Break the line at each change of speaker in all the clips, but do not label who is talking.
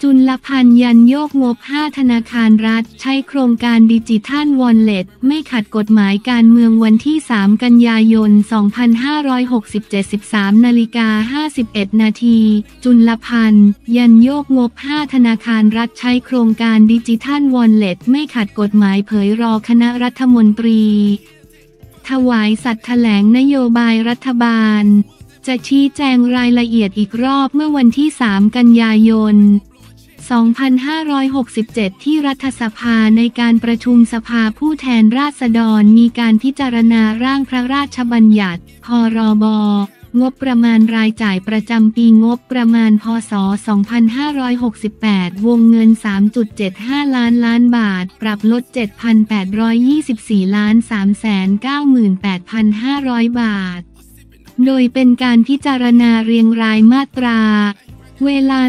จุลพันธ์ยันโยกงบ5ธนาคารรัฐใช้โครงการดิจิทัลวอลเล็ตไม่ขัดกฎหมายการเมืองวันที่3กันยายน2567 13:51 นาทีจุลพันธ์ยันโยกงบ5ธนาคารรัฐใช้โครงการดิจิทัลวอลเล็ตไม่ขัดกฎหมายเผยรอคณะรัฐมนตรีถวายสัตย์แถลงนโยบายรัฐบาลจะชี้แจงรายละเอียดอีกรอบเมื่อวันที่3กันยายน2567ที่รัฐสภาในการประชุมสภาผู้แทนราษฎรมีการพิจารณาร่างพระราชบัญญัติพรบงบประมาณรายจ่ายประจำปีงบประมาณพศ2568วงเงิน 3.75 ล้านบาทปรับลด 7,824,398,500 บาทโดยเป็นการพิจารณาเรียงรายมาตราเวลา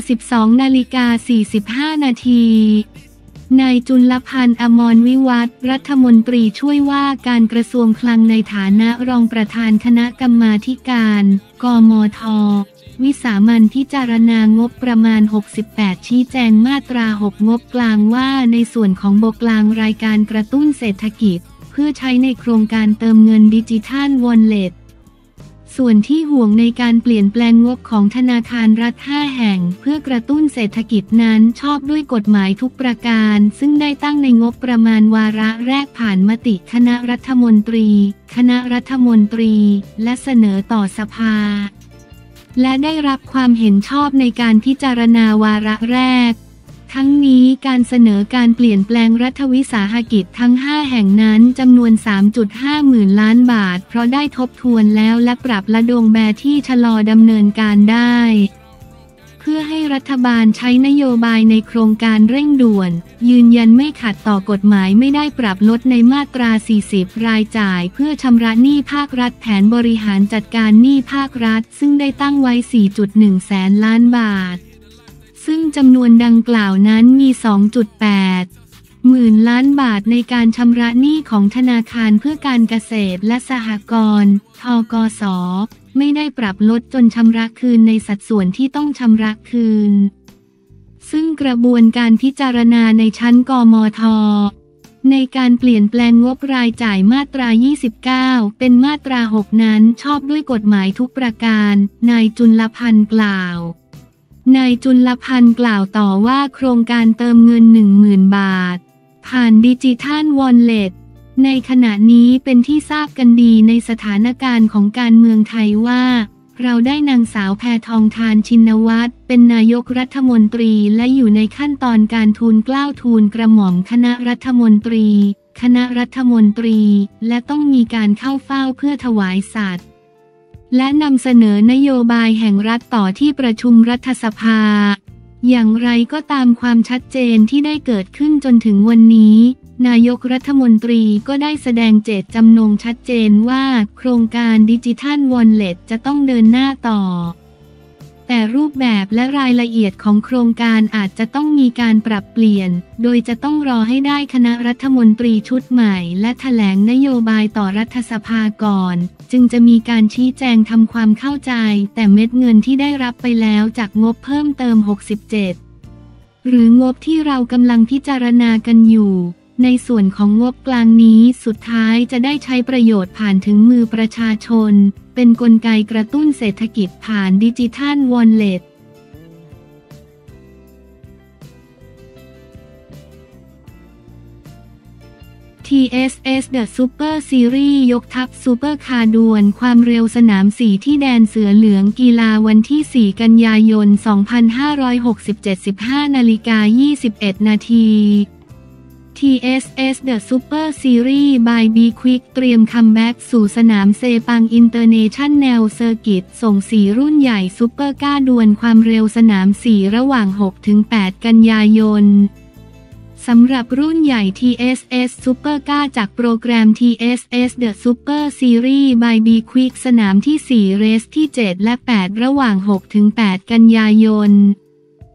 12:45 นาทีนายจุลพันธ์ อมรวิวัฒน์รัฐมนตรีช่วยว่าการกระทรวงคลังในฐานะรองประธานคณะกรรมาธิการกมธ.วิสามัญพิจารณางบประมาณ68ชี้แจงมาตรา6งบกลางว่าในส่วนของบกลางรายการกระตุ้นเศรษฐกิจเพื่อใช้ในโครงการเติมเงินดิจิทัลวอลเล็ตส่วนที่ห่วงในการเปลี่ยนแปลงงบของธนาคารรัฐ5แห่งเพื่อกระตุ้นเศรษฐกิจนั้นชอบด้วยกฎหมายทุกประการซึ่งได้ตั้งในงบประมาณวาระแรกผ่านมติคณะรัฐมนตรีและเสนอต่อสภาและได้รับความเห็นชอบในการพิจารณาวาระแรกทั้งนี้การเสนอการเปลี่ยนแปลงรัฐวิสาหกิจทั้ง5แห่งนั้นจำนวน 3.5 หมื่นล้านบาทเพราะได้ทบทวนแล้วและปรับระดมแบบที่ชะลอดำเนินการได้เพื่อให้รัฐบาลใช้นโยบายในโครงการเร่งด่วนยืนยันไม่ขัดต่อกฎหมายไม่ได้ปรับลดในมาตรา 40 รายจ่ายเพื่อชำระหนี้ภาครัฐแผนบริหารจัดการหนี้ภาครัฐซึ่งได้ตั้งไว้ 4.1 แสนล้านบาทซึ่งจำนวนดังกล่าวนั้นมี 2.8 หมื่นล้านบาทในการชำระหนี้ของธนาคารเพื่อการเกษตรและสหกรณ์ธกส.ไม่ได้ปรับลดจนชำระคืนในสัดส่วนที่ต้องชำระคืนซึ่งกระบวนการพิจารณาในชั้นกมธ.ในการเปลี่ยนแปลงงบรายจ่ายมาตรา 29 เป็นมาตรา 6 นั้นชอบด้วยกฎหมายทุกประการนายจุลพันธ์กล่าวนายจุลพันธ์กล่าวต่อว่าโครงการเติมเงิน 10,000 บาทผ่านดิจิทัลวอลเล็ตในขณะนี้เป็นที่ทราบกันดีในสถานการณ์ของการเมืองไทยว่าเราได้นางสาวแพทองธารชินวัตรเป็นนายกรัฐมนตรีและอยู่ในขั้นตอนการทูลเกล้าทูลกระหม่อมคณะรัฐมนตรีและต้องมีการเข้าเฝ้าเพื่อถวายสัตย์และนำเสนอนโยบายแห่งรัฐต่อที่ประชุมรัฐสภาอย่างไรก็ตามความชัดเจนที่ได้เกิดขึ้นจนถึงวันนี้นายกรัฐมนตรีก็ได้แสดงเจตจำนงชัดเจนว่าโครงการดิจิทัลวอลเล็ตจะต้องเดินหน้าต่อแต่รูปแบบและรายละเอียดของโครงการอาจจะต้องมีการปรับเปลี่ยนโดยจะต้องรอให้ได้คณะรัฐมนตรีชุดใหม่และแถลงนโยบายต่อรัฐสภาก่อนจึงจะมีการชี้แจงทำความเข้าใจแต่เม็ดเงินที่ได้รับไปแล้วจากงบเพิ่มเติม67หรืองบที่เรากำลังพิจารณากันอยู่ในส่วนของงบกลางนี้สุดท้ายจะได้ใช้ประโยชน์ผ่านถึงมือประชาชนเป็นกลไกกระตุ้นเศรษฐกิจผ่านดิจิทัลวอลเล็ตTSS The Super Series ยกทัพซูเปอร์คาร์ดวลความเร็วสนาม 4 ที่แดนเสือเหลืองกีฬาวันที่ 4 กันยายน 2567 15:21 นาที TSS The Super Series by B Quick เตรียมคัมแบ็กสู่สนามเซปังอินเตอร์เนชั่นแนลเซอร์กิตส่ง4รุ่นใหญ่ซูเปอร์ก้าดวลความเร็วสนาม 4 ระหว่าง 6-8 กันยายนสำหรับรุ่นใหญ่ TSS Super 9จากโปรแกรม TSS The Super Series by B Quick สนามที่ 4 เรสที่ 7 และ 8 ระหว่าง 6-8 กันยายน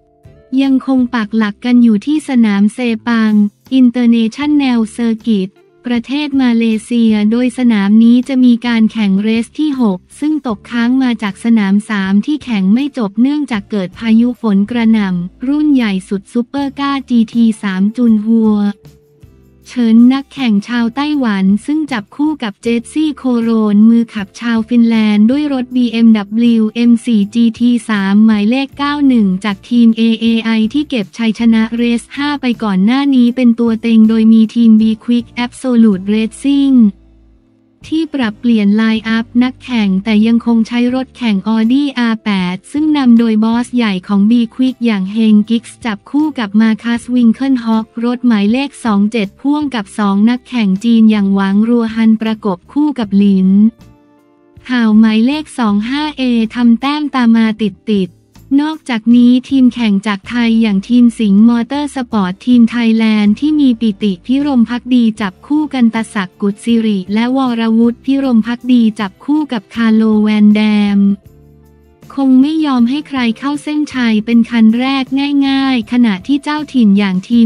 ยังคงปักหลักกันอยู่ที่สนามเซปัง International Circuit ประเทศมาเลเซียโดยสนามนี้จะมีการแข่งเรสที่ 6 ซึ่งตกค้างมาจากสนาม 3 ที่แข่งไม่จบเนื่องจากเกิดพายุฝนกระหน่ำรุ่นใหญ่สุดซูเปอร์ก้า GT3 จุนฮัวเฉินนักแข่งชาวไต้หวันซึ่งจับคู่กับเจสซี่โคโรนมือขับชาวฟินแลนด์ด้วยรถ BMW M4 GT3 หมายเลข 91 จากทีม AAI ที่เก็บชัยชนะเรส 5 ไปก่อนหน้านี้เป็นตัวเต็งโดยมีทีม B Quick Absolute Racing ที่ปรับเปลี่ยนไลน์อัพนักแข่งแต่ยังคงใช้รถแข่ง Audi R8 ซึ่งนำโดยบอสใหญ่ของ B Quick อย่างเฮงกิกส์จับคู่กับมาคัสวิงเคิลฮอกรถหมายเลข 27 พ่วงกับ 2 นักแข่งจีนอย่างหวังรัวฮันประกบคู่กับหลินห่าวหมายเลข 25A ทำแต้มตามมาติดนอกจากนี้ทีมแข่งจากไทยอย่างทีมสิงห์มอเตอร์สปอร์ตทีมไทยแลนด์ที่มีปิติพิรมภักดีจับคู่กันตศักดิ์กุศสิริและวรวุฒิพิรมภักดีจับคู่กับคาร์โลแวนแดมคงไม่ยอมให้ใครเข้าเส้นชัยเป็นคันแรกง่ายๆขณะที่เจ้าถิ่นอย่างทีม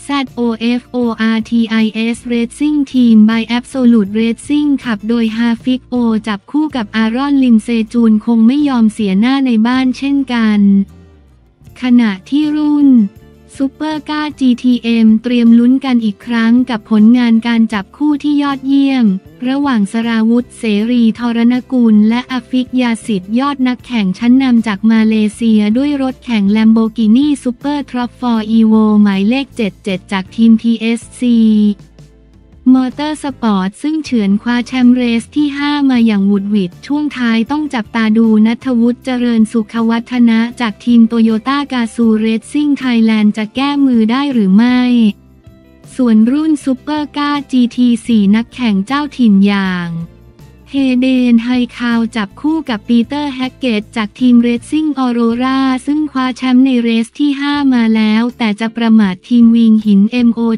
HZOFORTIS Racing Team by Absolute Racing ขับโดยฮาฟิกโอจับคู่กับอารอนลิมเซจูนคงไม่ยอมเสียหน้าในบ้านเช่นกันขณะที่รุ่นซูเปอร์ก้า GTM เตรียมลุ้นกันอีกครั้งกับผลงานการจับคู่ที่ยอดเยี่ยมระหว่างสราวุธเสรีธรณกุลและอฟิกยาสิทธิ์ยอดนักแข่งชั้นนำจากมาเลเซียด้วยรถแข่ง Lamborghini Super Trop 4 Evo หมายเลข 77 จากทีม PSCมอเตอร์สปอร์ตซึ่งเฉือนคว้าแชมป์เรสที่ 5 มาอย่างหวุดหวิดช่วงท้ายต้องจับตาดูณัฐวุฒิเจริญสุขวัฒนะจากทีมโตโยต้ากาซูเรซซิ่งไทยแลนด์จะแก้มือได้หรือไม่ส่วนรุ่นซูเปอร์ก้า GT4 นักแข่งเจ้าถิ่นอย่างเฮเดนไฮคาวจับคู่กับปีเตอร์แฮกเกตจากทีมเรซซิ่งออโรราซึ่งคว้าแชมป์ในเรสที่ 5 มาแล้วแต่จะประมาททีมวิงหิน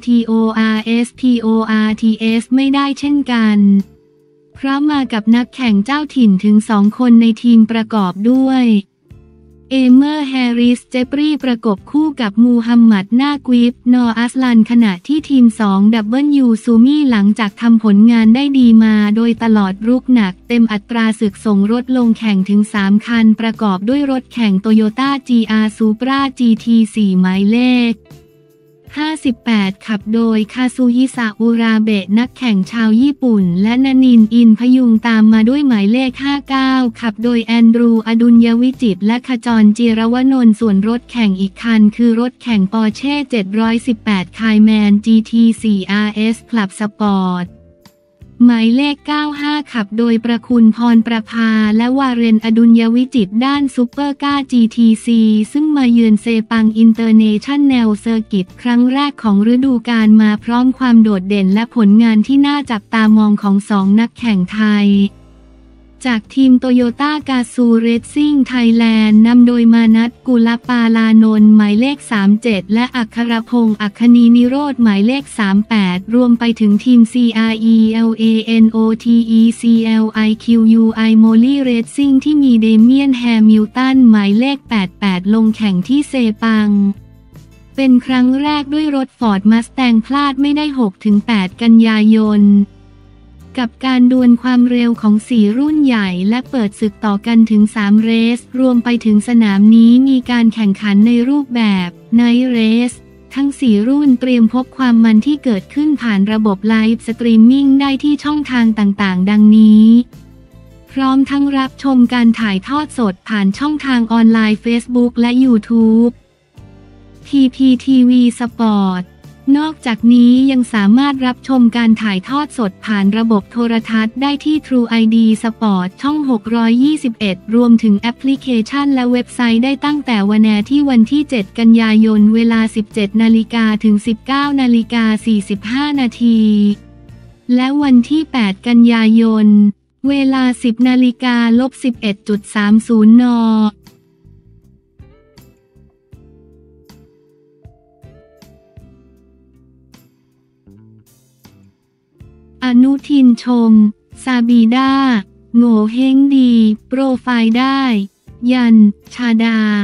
MOTORSPORTS ไม่ได้เช่นกันเพราะมากับนักแข่งเจ้าถิ่นถึง 2 คนในทีมประกอบด้วยเอเมอร์แฮร์ริสเจปรีประกบคู่กับมูฮัมหมัดนากวิฟนออัสลันขณะที่ทีม 2W ซูมี่หลังจากทำผลงานได้ดีมาโดยตลอดรุกหนักเต็มอัตราศึกส่งรถลงแข่งถึง 3 คันประกอบด้วยรถแข่งโตโยต้า GR Supra GT4 หมายเลข 58 ขับโดยคาซุฮิซาอุราเบะนักแข่งชาวญี่ปุ่นและนนินอินพยุงตามมาด้วยหมายเลข 59 ขับโดยแอนดรูอดุลยวิจิตรและขจรจิรวนนท์ส่วนรถแข่งอีกคันคือรถแข่งปอร์เช่718 คายแมน GT4 RS คลับสปอร์ตหมายเลข 95 ขับโดยประคุณพรประภาและวาเรนอดุลยวิจิตรด้านซูเปอร์ก้า GTC ซึ่งมาเยือนเซปังอินเตอร์เนชั่นแนลเซอร์กิตครั้งแรกของฤดูกาลมาพร้อมความโดดเด่นและผลงานที่น่าจับตามองของ 2 นักแข่งไทยจากทีมโตโยต้ากาซูเรซซิ่งไทยแลนด์นำโดยมานัทกุลปาลานนท์หมายเลข 37 และอัครพงษ์อัคนีนิโรธหมายเลข 38 รวมไปถึงทีม CRELANOTECLIQUI Moly Racing ที่มีเดเมียนแฮมิลตันหมายเลข 88 ลงแข่งที่เซปังเป็นครั้งแรกด้วยรถฟอร์ดมัสแตงพลาดไม่ได้ 6-8 กันยายนกับการดวลความเร็วของ 4 รุ่นใหญ่และเปิดศึกต่อกันถึง 3 เรสรวมไปถึงสนามนี้มีการแข่งขันในรูปแบบไนท์เรสทั้ง 4 รุ่นเตรียมพบความมันที่เกิดขึ้นผ่านระบบไลฟ์สตรีมมิ่งได้ที่ช่องทางต่างๆดังนี้พร้อมทั้งรับชมการถ่ายทอดสดผ่านช่องทางออนไลน์ Facebook และ YouTube TPTV Sportนอกจากนี้ยังสามารถรับชมการถ่ายทอดสดผ่านระบบโทรทัศน์ได้ที่ True ID Sport ช่อง 621 รวมถึงแอปพลิเคชันและเว็บไซต์ได้ตั้งแต่วันที่ 7 กันยายนเวลา 17 นาฬิกาถึง 19 นาฬิกา 45 นาทีและวันที่ 8 กันยายนเวลา 10 นาฬิกา-11.30 น.อนุทินชมซาบีดาโง่เฮงดีโปรไฟล์ได้ยันชาดาข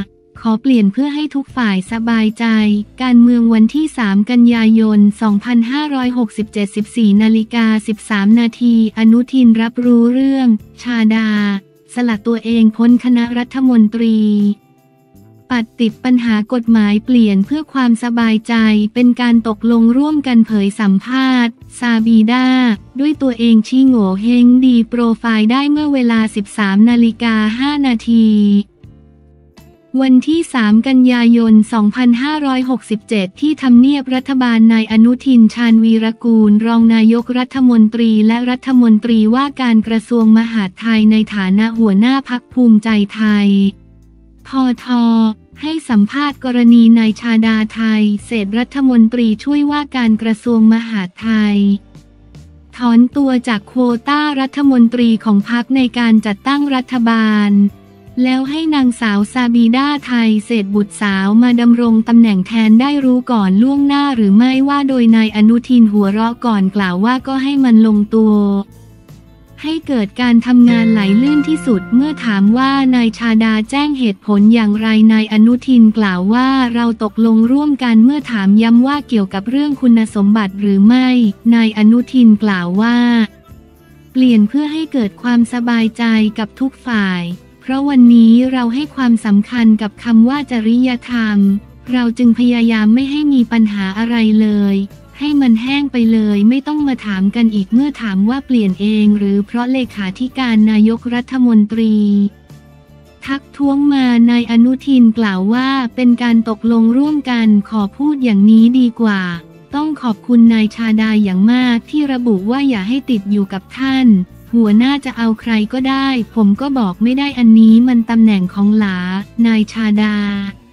ขอเปลี่ยนเพื่อให้ทุกฝ่ายสบายใจการเมืองวันที่ 3 กันยายน 2567 14:13 นาทีอนุทินรับรู้เรื่องชาดาสละตัวเองพ้นคณะรัฐมนตรีปัดติดปัญหากฎหมายเปลี่ยนเพื่อความสบายใจเป็นการตกลงร่วมกันเผยสัมภาษณ์ซาบีดาด้วยตัวเองชี้โง่เฮงดีโปรไฟล์ได้เมื่อเวลา 13:05 นาทีวันที่ 3 กันยายน 2567 ที่ทำเนียบรัฐบาลนายอนุทิน ชาญวีรกูลรองนายกรัฐมนตรีและรัฐมนตรีว่าการกระทรวงมหาดไทยในฐานะหัวหน้าพรรคภูมิใจไทยพท.ให้สัมภาษณ์กรณีนายชาดาไทยเศรษฐรัฐมนตรีช่วยว่าการกระทรวงมหาดไทยถอนตัวจากโควต้ารัฐมนตรีของพรรคในการจัดตั้งรัฐบาลแล้วให้นางสาวซาบีดาไทยเศรษฐบุตรสาวมาดำรงตำแหน่งแทนได้รู้ก่อนล่วงหน้าหรือไม่ว่าโดยนายอนุทินหัวเราะก่อนกล่าวว่าก็ให้มันลงตัวให้เกิดการทำงานไหลลื่นที่สุดเมื่อถามว่านายชาดาแจ้งเหตุผลอย่างไรนายอนุทินกล่าวว่าเราตกลงร่วมกันเมื่อถามย้ำว่าเกี่ยวกับเรื่องคุณสมบัติหรือไม่นายอนุทินกล่าวว่าเปลี่ยนเพื่อให้เกิดความสบายใจกับทุกฝ่ายเพราะวันนี้เราให้ความสำคัญกับคำว่าจริยธรรมเราจึงพยายามไม่ให้มีปัญหาอะไรเลยให้มันแห้งไปเลยไม่ต้องมาถามกันอีกเมื่อถามว่าเปลี่ยนเองหรือเพราะเลขาธิการนายกรัฐมนตรีทักท้วงมานายอนุทินกล่าวว่าเป็นการตกลงร่วมกันขอพูดอย่างนี้ดีกว่าต้องขอบคุณนายชาดาอย่างมากที่ระบุว่าอย่าให้ติดอยู่กับท่านหัวหน้าจะเอาใครก็ได้ผมก็บอกไม่ได้อันนี้มันตำแหน่งของหลานายชาดา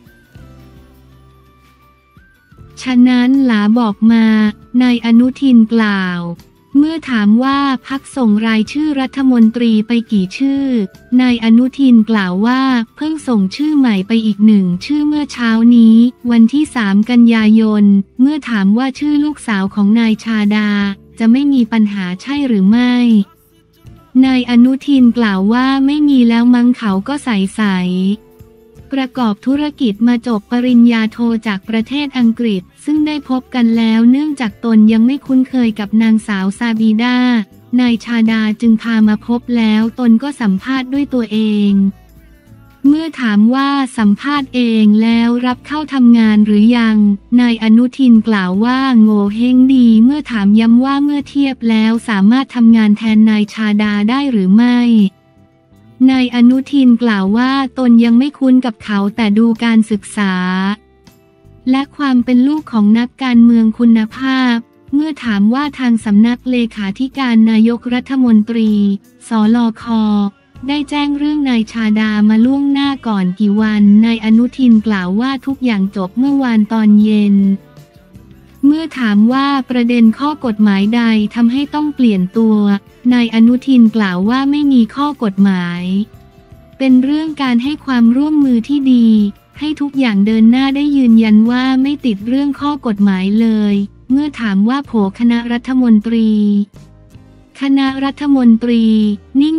ฉะนั้นหลาบอกมานายอนุทินกล่าวเมื่อถามว่าพรรคส่งรายชื่อรัฐมนตรีไปกี่ชื่อนายอนุทินกล่าวว่าเพิ่งส่งชื่อใหม่ไปอีก1ชื่อเมื่อเช้านี้วันที่ 3 กันยายนเมื่อถามว่าชื่อลูกสาวของนายชาดาจะไม่มีปัญหาใช่หรือไม่นายอนุทินกล่าวว่าไม่มีแล้วมั้งเขาก็ใสประกอบธุรกิจมาจบปริญญาโทจากประเทศอังกฤษซึ่งได้พบกันแล้วเนื่องจากตนยังไม่คุ้นเคยกับนางสาวซาบีดานายชาดาจึงพามาพบแล้วตนก็สัมภาษณ์ด้วยตัวเองเมื่อถามว่าสัมภาษณ์เองแล้วรับเข้าทำงานหรือยังนายอนุทินกล่าวว่าโง่เฮงดีเมื่อถามย้ำว่าเมื่อเทียบแล้วสามารถทำงานแทนนายชาดาได้หรือไม่นายอนุทินกล่าวว่าตนยังไม่คุ้นกับเขาแต่ดูการศึกษาและความเป็นลูกของนักการเมืองคุณภาพเมื่อถามว่าทางสำนักเลขาธิการนายกรัฐมนตรีสลค.ได้แจ้งเรื่องนายชาดามาล่วงหน้าก่อนกี่วันนายอนุทินกล่าวว่าทุกอย่างจบเมื่อวานตอนเย็นเมื่อถามว่าประเด็นข้อกฎหมายใดทำให้ต้องเปลี่ยนตัวนายอนุทินกล่าวว่าไม่มีข้อกฎหมายเป็นเรื่องการให้ความร่วมมือที่ดีให้ทุกอย่างเดินหน้าได้ยืนยันว่าไม่ติดเรื่องข้อกฎหมายเลยเมื่อถามว่าโผคณะรัฐมนตรีคณะรัฐมนตรีนิ่ง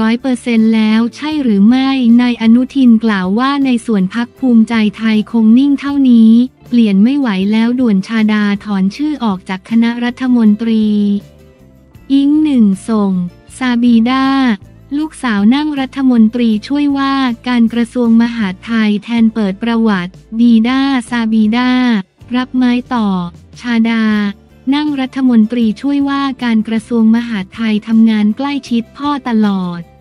100% แล้วใช่หรือไม่นายอนุทินกล่าวว่าในส่วนพรรคภูมิใจไทยคงนิ่งเท่านี้เปลี่ยนไม่ไหวแล้วด่วนชาดาถอนชื่อออกจากคณะรัฐมนตรีอิงหนึ่งส่งซาบีดาลูกสาวนั่งรัฐมนตรีช่วยว่าการกระทรวงมหาดไทยแทนเปิดประวัติดีดาซาบีดารับไม้ต่อชาดานั่งรัฐมนตรีช่วยว่าการกระทรวงมหาดไทยทำงานใกล้ชิดพ่อตลอด